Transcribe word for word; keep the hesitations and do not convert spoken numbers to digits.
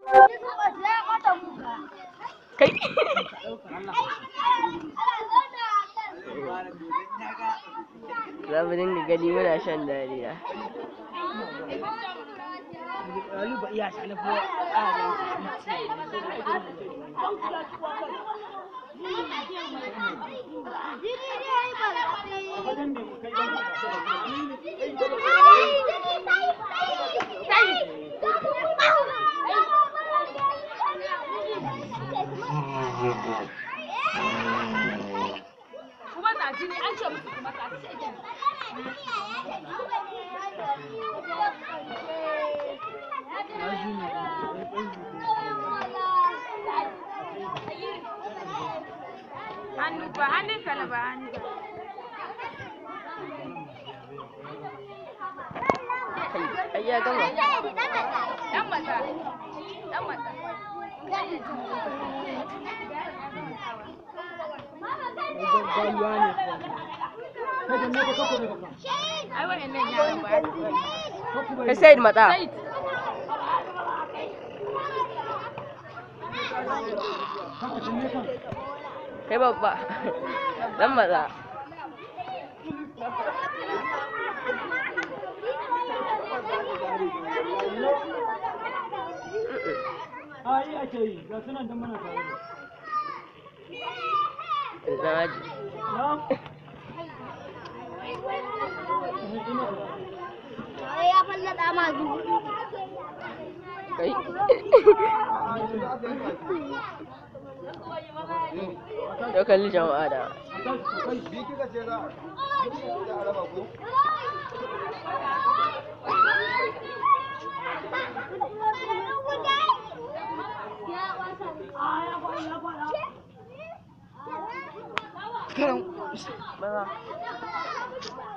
Kai. Za mu dinga gani muna shan dariya. Hannu ba hannun ka na ba hannu ba. Ai ya gama. Dan mata. Dan mata. Ai wa'annan yaran ba su bane. Kai Said mata. Kai babba. Dan mata. Ai ake yi, ga sunan da mana tare da. Naji. Ya fallada ma dubu. Kai. Yau kalli jama'a da. Bye.